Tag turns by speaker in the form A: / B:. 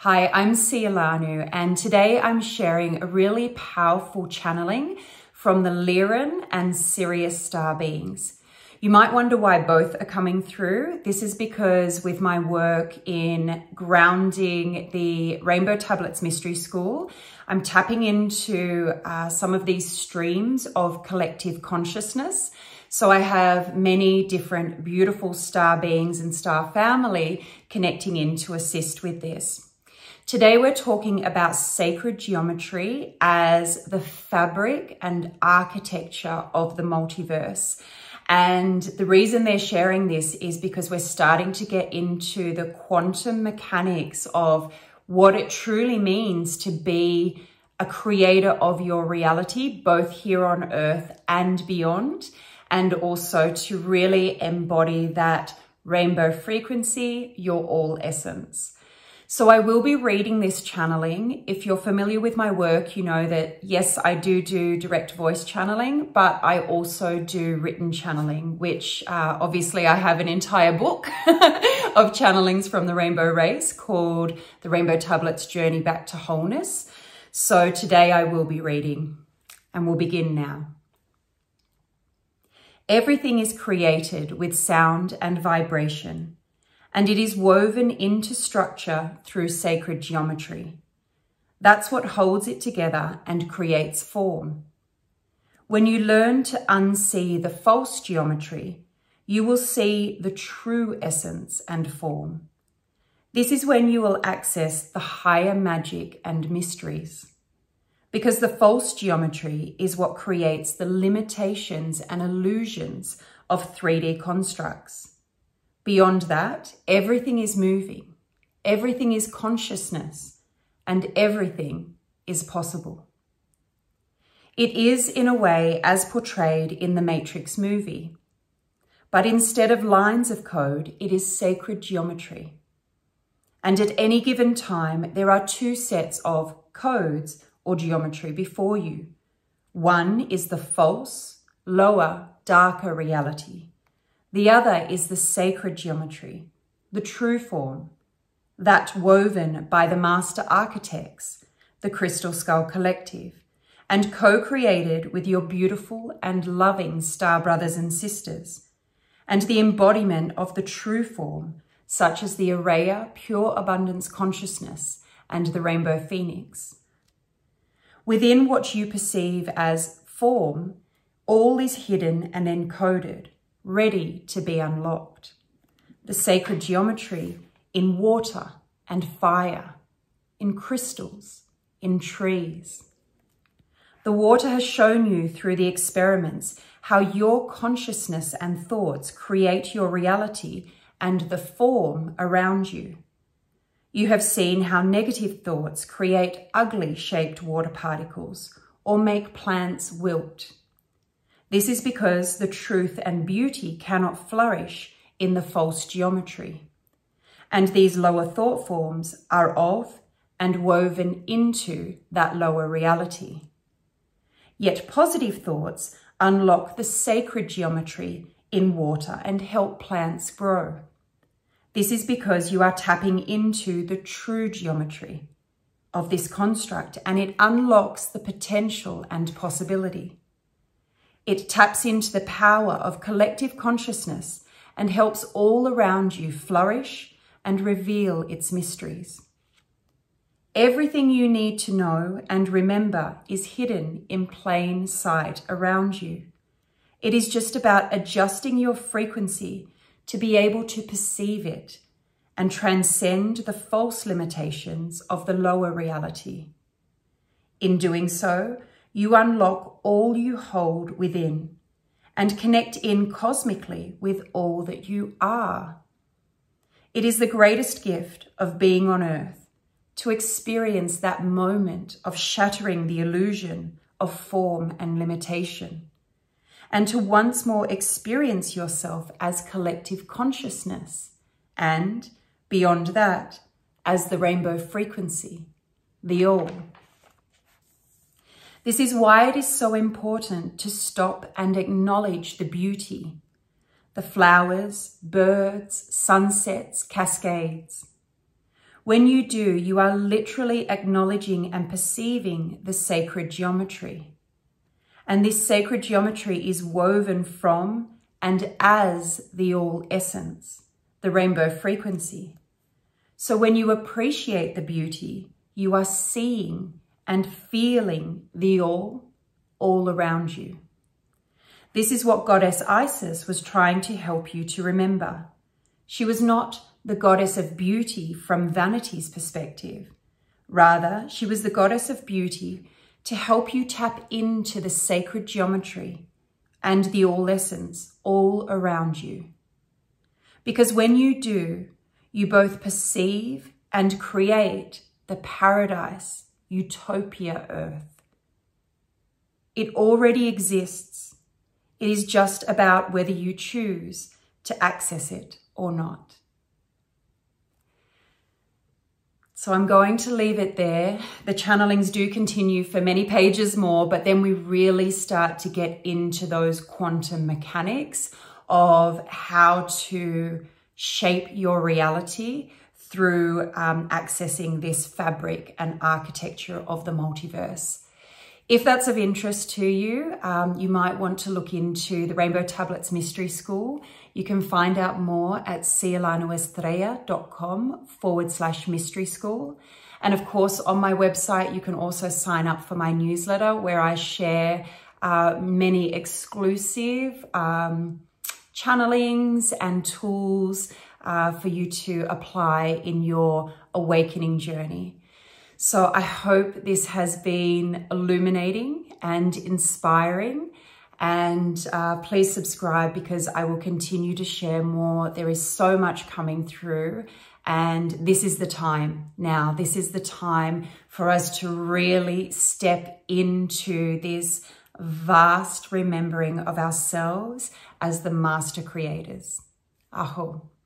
A: Hi, I'm Sia-Lanu, and today I'm sharing a really powerful channeling from the Lyran and Sirius star beings. You might wonder why both are coming through. This is because with my work in grounding the Rainbow Tablets Mystery School, I'm tapping into some of these streams of collective consciousness. So I have many different beautiful star beings and star family connecting in to assist with this. Today we're talking about sacred geometry as the fabric and architecture of the multiverse. And the reason they're sharing this is because we're starting to get into the quantum mechanics of what it truly means to be a creator of your reality, both here on Earth and beyond, and also to really embody that rainbow frequency, your all essence. So I will be reading this channeling. If you're familiar with my work, you know that yes, I do direct voice channeling, but I also do written channeling, which obviously I have an entire book of channelings from the Rainbow Race called The Rainbow Tablets Journey Back to Wholeness. So today I will be reading, and we'll begin now. Everything is created with sound and vibration, and it is woven into structure through sacred geometry. That's what holds it together and creates form. When you learn to unsee the false geometry, you will see the true essence and form. This is when you will access the higher magic and mysteries, because the false geometry is what creates the limitations and illusions of 3D constructs. Beyond that, everything is moving, everything is consciousness, and everything is possible. It is, in a way, as portrayed in the Matrix movie, but instead of lines of code, it is sacred geometry. And at any given time, there are two sets of codes or geometry before you. One is the false, lower, darker reality. The other is the sacred geometry, the true form, that woven by the master architects, the Crystal Skull Collective, and co-created with your beautiful and loving star brothers and sisters, and the embodiment of the true form, such as the Araya Pure Abundance Consciousness and the Rainbow Phoenix. Within what you perceive as form, all is hidden and encoded, ready to be unlocked. The sacred geometry in water and fire, in crystals, in trees. The water has shown you through the experiments how your consciousness and thoughts create your reality and the form around you. You have seen how negative thoughts create ugly shaped water particles or make plants wilt. This is because the truth and beauty cannot flourish in the false geometry. And these lower thought forms are of and woven into that lower reality. Yet positive thoughts unlock the sacred geometry in water and help plants grow. This is because you are tapping into the true geometry of this construct, and it unlocks the potential and possibility. It taps into the power of collective consciousness and helps all around you flourish and reveal its mysteries. Everything you need to know and remember is hidden in plain sight around you. It is just about adjusting your frequency to be able to perceive it and transcend the false limitations of the lower reality. In doing so, you unlock all you hold within and connect in cosmically with all that you are. It is the greatest gift of being on Earth to experience that moment of shattering the illusion of form and limitation, and to once more experience yourself as collective consciousness, and beyond that, as the rainbow frequency, the all. This is why it is so important to stop and acknowledge the beauty, the flowers, birds, sunsets, cascades. When you do, you are literally acknowledging and perceiving the sacred geometry. And this sacred geometry is woven from and as the all essence, the rainbow frequency. So when you appreciate the beauty, you are seeing and feeling the all around you. This is what Goddess Isis was trying to help you to remember. She was not the goddess of beauty from vanity's perspective. Rather, she was the goddess of beauty to help you tap into the sacred geometry and the all essence all around you. Because when you do, you both perceive and create the paradise, utopia earth. It already exists. It is just about whether you choose to access it or not. So I'm going to leave it there. The channelings do continue for many pages more, but then we really start to get into those quantum mechanics of how to shape your reality through accessing this fabric and architecture of the multiverse. If that's of interest to you, you might want to look into the Rainbow Tablets Mystery School. You can find out more at sialanuestrella.com/mystery school. And of course, on my website, you can also sign up for my newsletter where I share many exclusive channelings and tools for you to apply in your awakening journey. So I hope this has been illuminating and inspiring, and please subscribe because I will continue to share more. There is so much coming through, and this is the time now. This is the time for us to really step into this vast remembering of ourselves as the master creators. Aho.